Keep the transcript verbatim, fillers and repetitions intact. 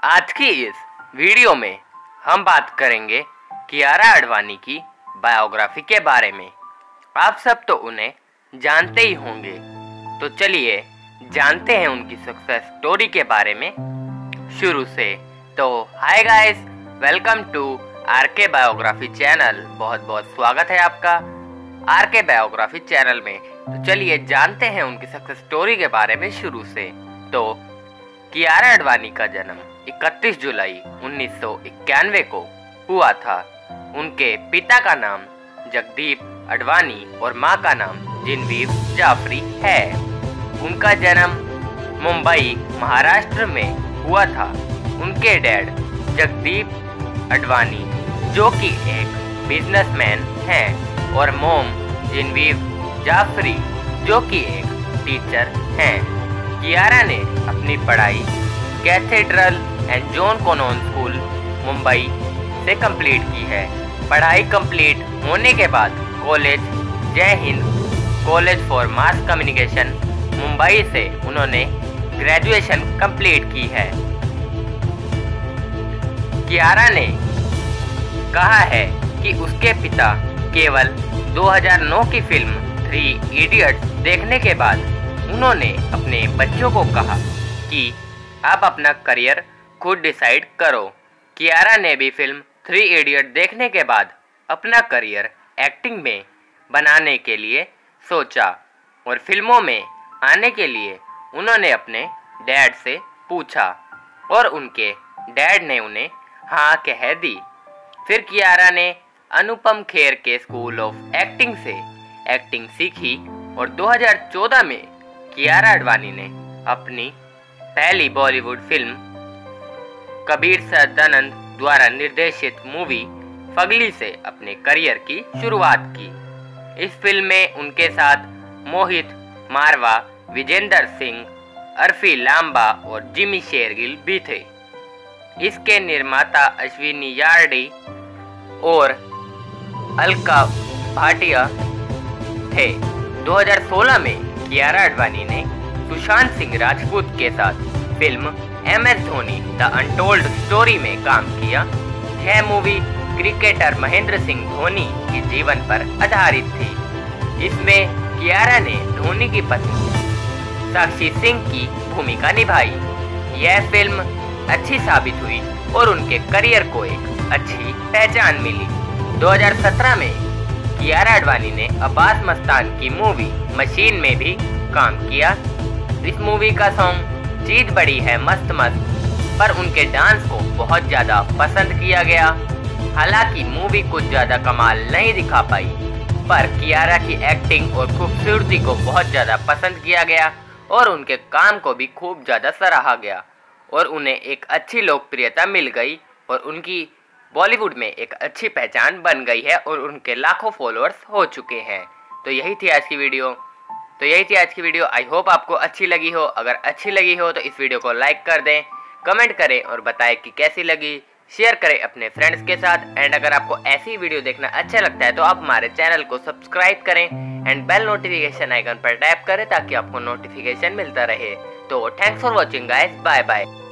आज की इस वीडियो में हम बात करेंगे कियारा आडवाणी की बायोग्राफी के बारे में। आप सब तो उन्हें जानते ही होंगे, तो चलिए जानते हैं उनकी सक्सेस स्टोरी के बारे में शुरू से। तो hi guys, welcome to R K biography channel. बहुत बहुत स्वागत है आपका आर के बायोग्राफी चैनल में। तो चलिए जानते हैं उनकी सक्सेस स्टोरी के बारे में शुरू से। तो कियारा आडवाणी का जन्म इकतीस जुलाई उन्नीस सौ इक्यानवे को हुआ था। उनके पिता का नाम जगदीप आडवाणी और मां का नाम जिनवीव जाफरी है। उनका जन्म मुंबई महाराष्ट्र में हुआ था। उनके डैड जगदीप आडवाणी जो कि एक बिजनेसमैन हैं और मोम जिनवीव जाफरी जो कि एक टीचर हैं। कियारा ने अपनी पढ़ाई Cathedral and John Connon school Mumbai से कंप्लीट की है। पढ़ाई कंप्लीट होने के बाद college Jai Hind college for mass communication Mumbai से उन्होंने ग्रेजुएशन कंप्लीट की है। कियारा ने कहा है कि उसके पिता केवल दो हज़ार नौ की फिल्म थ्री इडियट्स देखने के बाद उन्होंने अपने बच्चों को कहा कि आप अपना करियर खुद डिसाइड करो। कियारा ने भी फिल्म थ्री इडियट देखने के बाद अपना करियर एक्टिंग में बनाने के लिए सोचा और फिल्मों में आने के लिए उन्होंने अपने डैड से पूछा और उनके डैड ने उन्हें हाँ कह दी। फिर कियारा ने अनुपम खेर के स्कूल ऑफ एक्टिंग से एक्टिंग सीखी और दो हज़ार चौदह में कियारा आडवाणी ने अपनी पहली बॉलीवुड फिल्म कबीर सदानंद द्वारा निर्देशित मूवी फगली से अपने करियर की शुरुआत की। इस फिल्म में उनके साथ मोहित मारवा, विजेंदर सिंह, अरफी लांबा और जिमी शेरगिल भी थे। इसके निर्माता अश्विनी यार्डी और अलका भाटिया थे। दो हज़ार सोलह में कियारा आडवाणी ने सुशांत सिंह राजपूत के साथ film M S Dhoni the untold story में काम किया। यह मूवी क्रिकेटर महेंद्र सिंह धोनी के जीवन पर आधारित थी। इसमें कियारा ने धोनी की पत्नी साक्षी सिंह की भूमिका निभाई। यह फिल्म अच्छी साबित हुई और उनके करियर को एक अच्छी पहचान मिली। दो हज़ार सत्रह में कियारा आडवाणी ने अब्बास मस्तान की मूवी मशीन में भी काम किया। इस मूवी का सॉन्ग जीत बड़ी है मस्त मस्त पर उनके डांस को बहुत ज्यादा पसंद किया गया। हालांकि मूवी कुछ ज्यादा कमाल नहीं दिखा पाई, पर कियारा की एक्टिंग और खूबसूरती को बहुत ज्यादा पसंद किया गया और उनके काम को भी खूब ज्यादा सराहा गया और उन्हें एक अच्छी लोकप्रियता मिल गई और उनकी बॉलीवुड में एक अच्छी पहचान बन गई है और उनके लाखों फॉलोअर्स हो चुके हैं। तो यही थी आज की वीडियो तो यही थी आज की वीडियो। आई होप आपको अच्छी लगी हो। अगर अच्छी लगी हो तो इस वीडियो को लाइक कर दें, कमेंट करें और बताएं कि कैसी लगी। शेयर करें अपने फ्रेंड्स के साथ। एंड अगर आपको ऐसी वीडियो देखना अच्छा लगता है तो आप हमारे चैनल को सब्सक्राइब करें एंड बेल नोटिफिकेशन आइकन पर टैप करें ताकि आपको नोटिफिकेशन मिलता रहे। तो thanks for watching guys, bye bye.